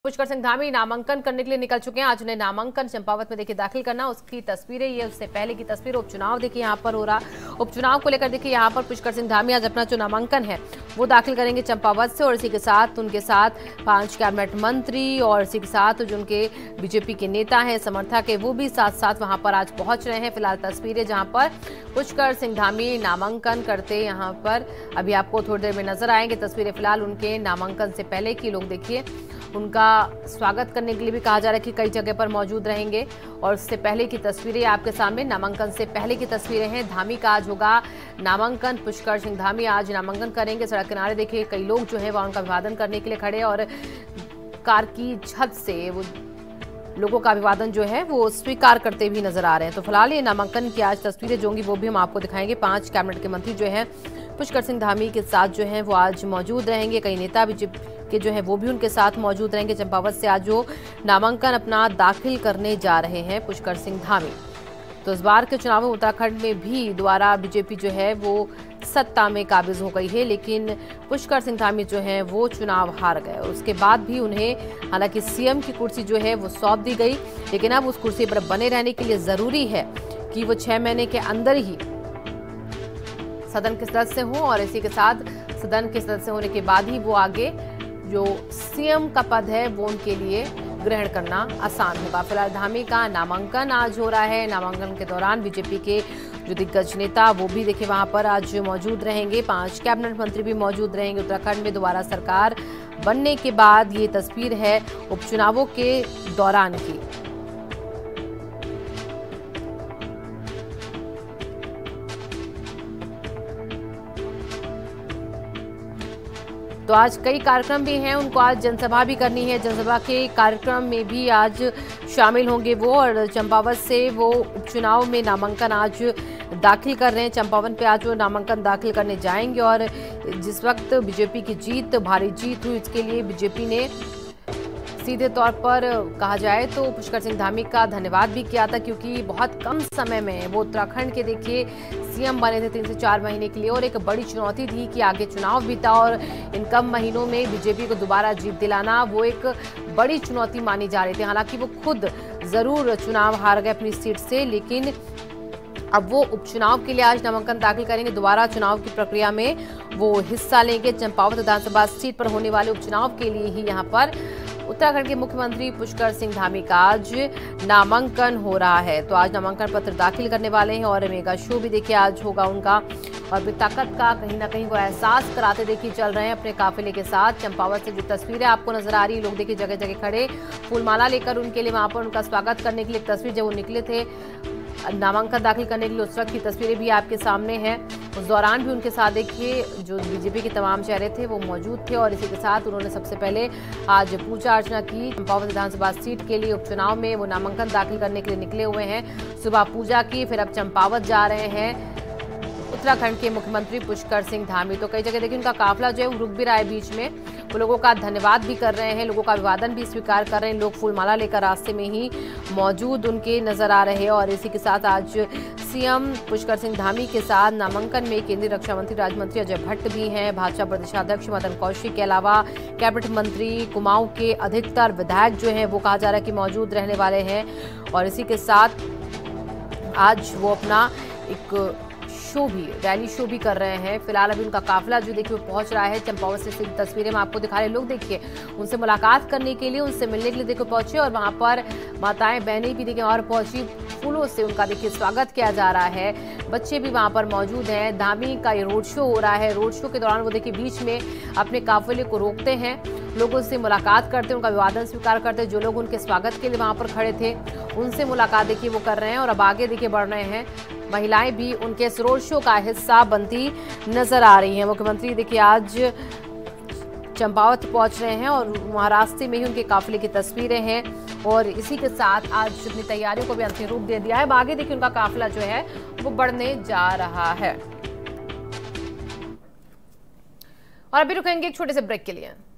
पुष्कर सिंह धामी नामांकन करने के लिए निकल चुके हैं। आज उन्हें नामांकन चंपावत में देखिए दाखिल करना, उसकी तस्वीरें ये उससे पहले की तस्वीर। उपचुनाव देखिए यहाँ पर हो रहा, उपचुनाव को लेकर देखिए यहाँ पर पुष्कर सिंह धामी आज अपना जो नामांकन है वो दाखिल करेंगे चंपावत से। और इसी के साथ उनके साथ 5 कैबिनेट मंत्री और इसी के साथ जो उनके बीजेपी के नेता हैं, समर्थक है, वो भी साथ साथ वहां पर आज पहुंच रहे हैं। फिलहाल तस्वीरें जहां पर पुष्कर सिंह धामी नामांकन करते यहाँ पर अभी आपको थोड़ी देर में नजर आएंगे। तस्वीरें फिलहाल उनके नामांकन से पहले की, लोग देखिए उनका स्वागत करने के लिए भी कहा जा रहा है कि कई जगह पर मौजूद रहेंगे। और उससे पहले की तस्वीरें आपके सामने, नामांकन से पहले की तस्वीरें हैं। धामी का आज होगा नामांकन, पुष्कर सिंह धामी आज नामांकन करेंगे। सड़क किनारे देखिए कई लोग जो है वह उनका अभिवादन करने के लिए खड़े और कार की छत से वो लोगों का अभिवादन जो है वो स्वीकार करते भी नजर आ रहे हैं। तो फिलहाल ये नामांकन की आज तस्वीरें जो होंगी वो भी हम आपको दिखाएंगे। 5 कैबिनेट के मंत्री जो है पुष्कर सिंह धामी के साथ जो है वो आज मौजूद रहेंगे। कई नेता बीजेपी के जो है वो भी उनके साथ मौजूद रहेंगे। चंपावत से आज जो नामांकन अपना दाखिल करने जा रहे हैं पुष्कर सिंह धामी। तो इस बार के चुनाव में उत्तराखंड में भी दोबारा बीजेपी जो है वो सत्ता में काबिज हो गई है, लेकिन पुष्कर सिंह धामी जो है वो चुनाव हार गए। और उसके बाद भी उन्हें हालांकि सीएम की कुर्सी जो है वो सौंप दी गई, लेकिन अब उस कुर्सी पर बने रहने के लिए जरूरी है कि वो 6 महीने के अंदर ही सदन के सदस्य हों और इसी के साथ सदन के सदस्य होने के बाद ही वो आगे जो सीएम का पद है वो उनके लिए ग्रहण करना आसान होगा। फिलहाल धामी का नामांकन आज हो रहा है। नामांकन के दौरान बीजेपी के जो दिग्गज नेता वो भी देखिए वहां पर आज मौजूद रहेंगे। 5 कैबिनेट मंत्री भी मौजूद रहेंगे। उत्तराखंड में दोबारा सरकार बनने के बाद ये तस्वीर है उपचुनावों के दौरान की। तो आज कई कार्यक्रम भी हैं, उनको आज जनसभा भी करनी है। जनसभा के कार्यक्रम में भी आज शामिल होंगे वो, और चंपावत से वो उपचुनाव में नामांकन आज दाखिल कर रहे हैं। चंपावत पे आज वो नामांकन दाखिल करने जाएंगे। और जिस वक्त बीजेपी की जीत, भारी जीत हुई, इसके लिए बीजेपी ने सीधे तौर पर कहा जाए तो पुष्कर सिंह धामी का धन्यवाद भी किया था, क्योंकि बहुत कम समय में वो उत्तराखंड के देखिए सीएम बने थे 3 से 4 महीने के लिए। और एक बड़ी चुनौती थी कि आगे चुनाव भी था और इन कम महीनों में बीजेपी को दोबारा जीत दिलाना वो एक बड़ी चुनौती मानी जा रही थी। हालांकि वो खुद जरूर चुनाव हार गए अपनी सीट से, लेकिन अब वो उपचुनाव के लिए आज नामांकन दाखिल करेंगे। दोबारा चुनाव की प्रक्रिया में वो हिस्सा लेंगे। चंपावत विधानसभा सीट पर होने वाले उपचुनाव के लिए ही यहाँ पर उत्तराखंड के मुख्यमंत्री पुष्कर सिंह धामी का आज नामांकन हो रहा है। तो आज नामांकन पत्र दाखिल करने वाले हैं और मेगा शो भी देखिए आज होगा उनका। और भी ताकत का कहीं ना कहीं वो एहसास कराते देखिए चल रहे हैं अपने काफिले के साथ। चंपावत से जो तस्वीरें आपको नजर आ रही है, लोग देखिए जगह जगह खड़े फूलमाला लेकर उनके लिए वहां पर उनका स्वागत करने के लिए तस्वीर जब वो निकले थे नामांकन दाखिल करने के लिए, उस वक्त की तस्वीरें भी आपके सामने हैं। उस दौरान भी उनके साथ देखिए जो बीजेपी के तमाम चेहरे थे वो मौजूद थे। और इसी के साथ उन्होंने सबसे पहले आज पूजा अर्चना की। चंपावत विधानसभा सीट के लिए उपचुनाव में वो नामांकन दाखिल करने के लिए निकले हुए हैं। सुबह पूजा की, फिर अब चंपावत जा रहे हैं उत्तराखंड के मुख्यमंत्री पुष्कर सिंह धामी। तो कई जगह देखिए उनका काफिला जो है वो रुक भी रहा है बीच में, वो लोगों का धन्यवाद भी कर रहे हैं, लोगों का अभिवादन भी स्वीकार कर रहे हैं। लोग फूलमाला लेकर रास्ते में ही मौजूद उनके नजर आ रहे हैं। और इसी के साथ आज सीएम पुष्कर सिंह धामी के साथ नामांकन में केंद्रीय रक्षा मंत्री राज्य मंत्री अजय भट्ट भी हैं, भाजपा प्रदेशाध्यक्ष मदन कौशिक के अलावा कैबिनेट मंत्री, कुमाऊं के अधिकतर विधायक जो हैं वो कहा जा रहा है कि मौजूद रहने वाले हैं। और इसी के साथ आज वो अपना एक शो भी, रैली शो भी कर रहे हैं। फिलहाल अभी उनका काफिला जो देखिए वो पहुंच रहा है चंपावत से। तस्वीरें में आपको दिखा रहे हैं, लोग देखिए उनसे मुलाकात करने के लिए, उनसे मिलने के लिए देखो पहुंचे। और वहां पर माताएं बहनें भी देखिए और पहुंची, फूलों से उनका देखिए स्वागत किया जा रहा है। बच्चे भी वहां पर मौजूद हैं। धामी का ये रोड शो हो रहा है। रोड शो के दौरान वो देखिए बीच में अपने काफिले को रोकते हैं, लोगों से मुलाकात करते हैं, उनका अभिवादन स्वीकार करते हैं। जो लोग उनके स्वागत के लिए वहां पर खड़े थे उनसे मुलाकात देखिए वो कर रहे हैं। और अब आगे देखिए बढ़ रहे हैं, महिलाएं भी उनके इस रोड शो का हिस्सा बनती नजर आ रही हैं। मुख्यमंत्री देखिए आज चंपावत पहुंच रहे हैं और वहां रास्ते में ही उनके काफिले की तस्वीरें हैं। और इसी के साथ आज अपनी तैयारियों को भी अंतिम रूप दे दिया है। अब आगे देखिए उनका काफिला जो है वो बढ़ने जा रहा है। और अभी रुकेंगे एक छोटे से ब्रेक के लिए।